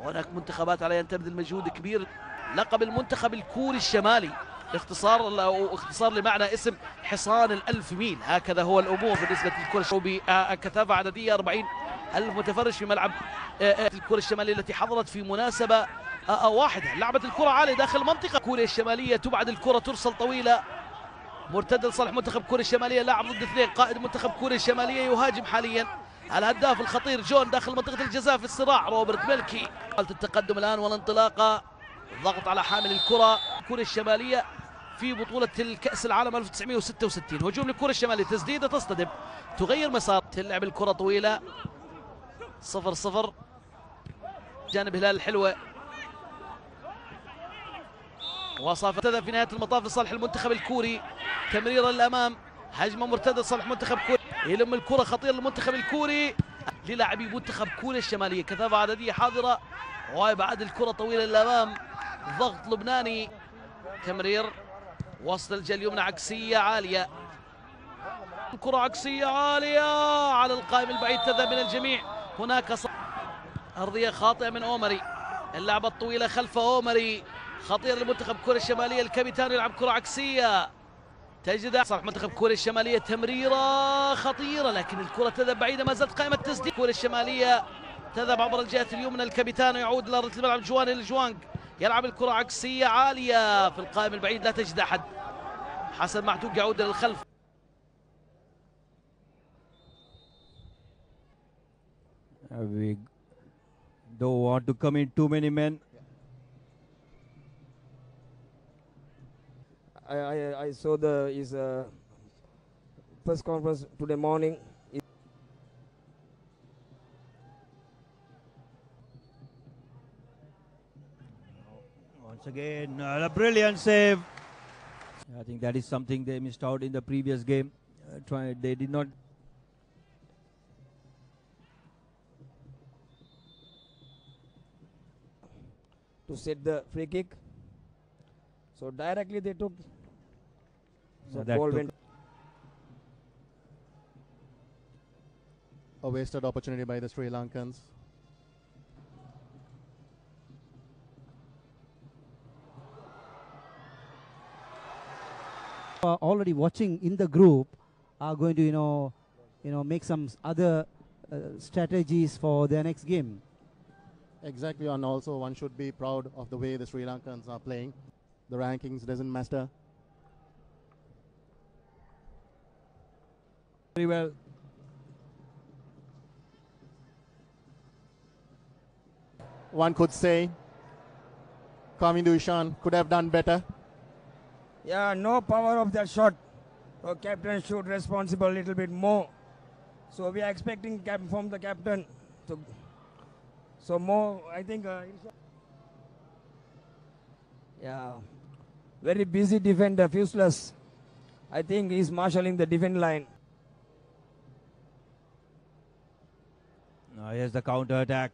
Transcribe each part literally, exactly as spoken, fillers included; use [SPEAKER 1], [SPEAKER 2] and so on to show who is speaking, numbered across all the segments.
[SPEAKER 1] وهناك منتخبات عليها أن تبذل مجهود كبير. لقب المنتخب الكوري الشمالي اختصار أو اختصار لمعنى اسم حصان الألف ميل، هكذا هو الأمور بالنسبة للكرة الشوبي. كثافة عددية أربعين ألف متفرج في ملعب الكرة الشمالية التي حضرت في مناسبة واحدة. لعبت الكرة عالية داخل منطقة كوريا الشمالية، تبعد الكرة ترسل طويلة مرتدة لصالح منتخب كوريا الشمالية. لاعب ضد اثنين، قائد منتخب كوريا الشمالية يهاجم حاليا الهداف الخطير جون داخل منطقة الجزاء في الصراع روبرت ملكي. التقدم الآن والانطلاقة، الضغط على حامل الكرة كوريا الشمالية في بطولة الكأس العالم ألف وتسعمئة وستة وستين. هجوم للكرة الشمالية، تسديدة تصطدم تغير مسار، تلعب الكرة طويلة. صفر صفر جانب هلال الحلوة، وصافة في نهاية المطاف لصالح المنتخب الكوري. تمريرا للأمام، هجمة مرتدة لصالح منتخب كوريا، يلم الكرة خطير للمنتخب الكوري للاعبي منتخب كوريا الشمالية. كثافة عددية حاضرة ويبعد الكرة طويلة للأمام، ضغط لبناني. تمرير وسط الجهة اليمنى عكسية عالية، الكرة عكسية عالية على القائم البعيد، تذهب من الجميع. هناك أرضية خاطئة من أومري، اللعبة الطويلة خلف أومري، خطير لمنتخب كوريا الشمالية. الكابيتان يلعب كرة عكسية تجد صالح منتخب كوريا الشمالية، تمريرة خطيرة لكن الكرة تذهب بعيدة، ما زالت قائمة تسديد. كوريا الشمالية تذهب عبر الجهة اليمنى، الكابيتان يعود لأرضية الملعب. جوان الجوانج يلعب الكرة عكسية عالية في القائم البعيد، لا تجد أحد. حسن معتوق يعود للخلف.
[SPEAKER 2] Uh, we don't want to come in too many men.
[SPEAKER 3] I, I, I saw the his uh, press conference today morning.
[SPEAKER 2] Once again, uh, a brilliant save. I think that is something they missed out in the previous game. Uh, try, they did not.
[SPEAKER 3] To set the free kick. So directly they took. So
[SPEAKER 2] that
[SPEAKER 3] ball
[SPEAKER 2] took
[SPEAKER 3] went.
[SPEAKER 4] A wasted opportunity by the Sri Lankans.
[SPEAKER 5] Uh, already watching in the group are going to, you know, you know, make some other uh, strategies for their next game.
[SPEAKER 4] Exactly, and also one should be proud of the way the Sri Lankans are playing. The rankings doesn't matter.
[SPEAKER 2] Very well.
[SPEAKER 4] One could say Kamindu Ishan could have done better.
[SPEAKER 3] Yeah, no power of that shot. So captain should responsible a little bit more. So we are expecting cap from the captain. So, so more, I think. Uh, yeah, very busy defender, useless. I think he's marshalling the defense line.
[SPEAKER 2] Now here's the counter attack.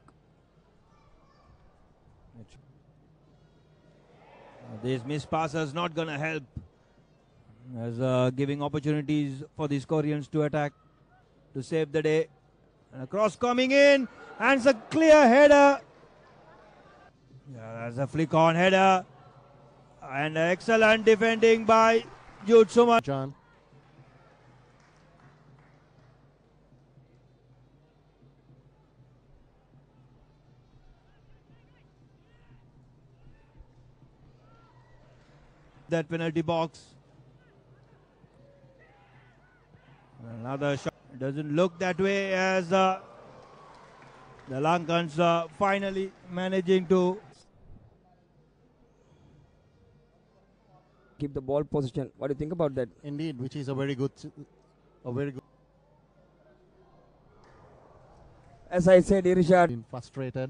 [SPEAKER 2] These missed passes not going to help, as uh, giving opportunities for these Koreans to attack, to save the day. And a cross coming in, and it's a clear header. Yeah, that's a flick on header, and excellent defending by Jude Suman.
[SPEAKER 4] John.
[SPEAKER 2] That penalty box. Another shot. It doesn't look that way, as uh, the Lankans uh, finally managing to
[SPEAKER 3] Keep the ball position. What do you think about that?
[SPEAKER 4] Indeed, which is a very good, a very good.
[SPEAKER 3] As I said, Irshad.
[SPEAKER 4] Been frustrated.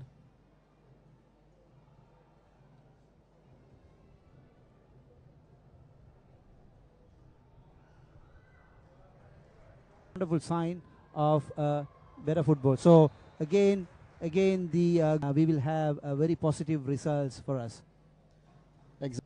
[SPEAKER 5] Wonderful sign of uh, better football. So again, again, the uh, we will have uh, very positive results for us.
[SPEAKER 4] Exactly.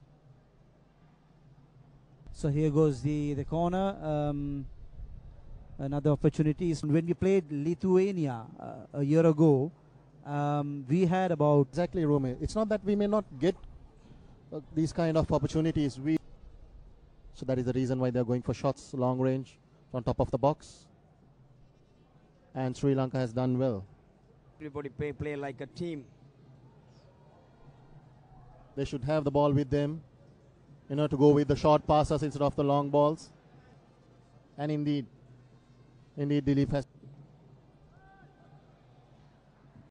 [SPEAKER 5] So here goes the the corner. Um, another opportunities. When we played Lithuania uh, a year ago, um, we had about
[SPEAKER 4] Exactly, Rome. It's not that we may not get uh, these kind of opportunities. We so that is the reason why they are going for shots long range on top of the box. And Sri Lanka has done well.
[SPEAKER 3] Everybody play, play like a team.
[SPEAKER 4] They should have the ball with them, you know, to go with the short passes instead of the long balls. And indeed, indeed, Dilip has